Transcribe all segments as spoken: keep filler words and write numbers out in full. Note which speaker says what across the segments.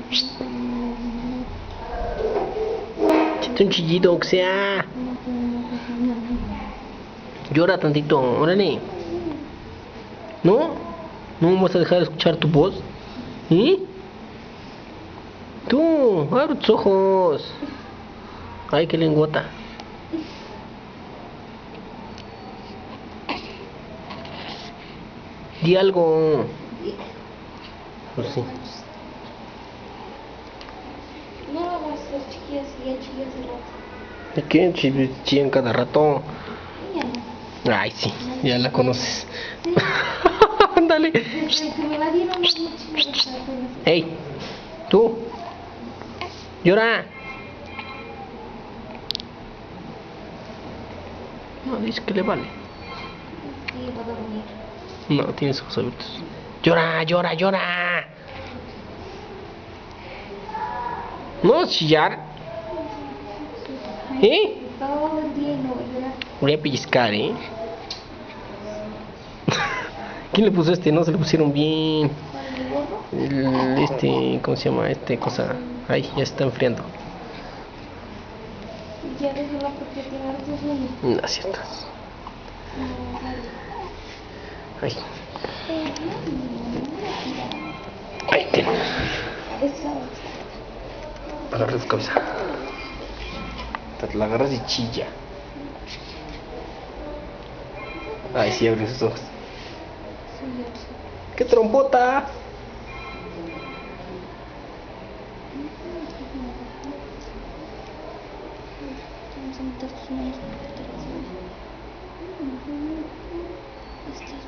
Speaker 1: Échate un chillito, aunque sea. Llora tantito, órale. ¿No? ¿No me vas a dejar escuchar tu voz? ¿Eh? Tú, abre tus ojos. Ay, qué lengüota. Di algo. Pues sí.
Speaker 2: No hagas las chiquillas y ya chillas de rato.
Speaker 1: ¿De qué? Ch- Chillan cada rato.
Speaker 2: Ya no.
Speaker 1: Ay, sí, ya la conoces. Ándale.
Speaker 2: Desde que me la dieron no chillas apenas.
Speaker 1: Ey, tú. Llora. No, dice que le vale.
Speaker 2: Sí, va a dormir.
Speaker 1: No, tienes ojos abiertos. Llora, llora, llora. No vas a chillar. ¿Eh?
Speaker 2: Todo el día y no voy a llorar.
Speaker 1: Voy a pellizcar, ¿eh? ¿Quién le puso este? No se le pusieron bien.
Speaker 2: ¿Cuál, el gorro?
Speaker 1: El, este, ¿cómo se llama? Este cosa. Ay, ya se está enfriando.
Speaker 2: Ya déjala porque tiene harto sueño.
Speaker 1: No es cierto.
Speaker 2: No, vale.
Speaker 1: Ay. Ay, ten.
Speaker 2: Esa.
Speaker 1: Agarra tu cabeza. Te la agarras y chilla. Ay, sí, abre sus ojos. ¡Qué trompota!
Speaker 2: Vamos a meter tus manos porque te las voy. Estás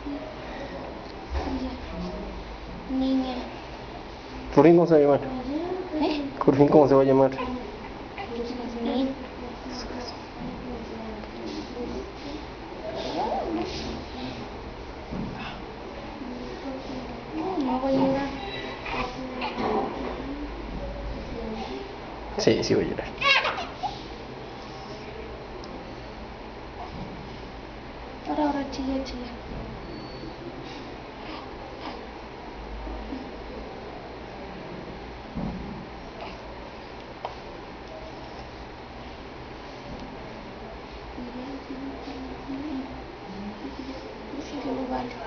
Speaker 2: bien. Ya. Niña.
Speaker 1: ¿Por fin cómo se va a llamar?
Speaker 2: ¿Eh?
Speaker 1: ¿Por fin cómo se va a llamar?
Speaker 2: Jasmine. No, no voy a llorar.
Speaker 1: Sí, sí voy a llorar.
Speaker 2: Ahora, ahora, chilla, chilla. Sí, que lo vale.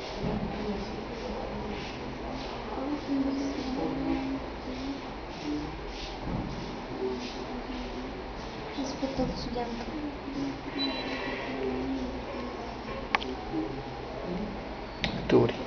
Speaker 2: Respeto de su llanto.
Speaker 1: Octubre.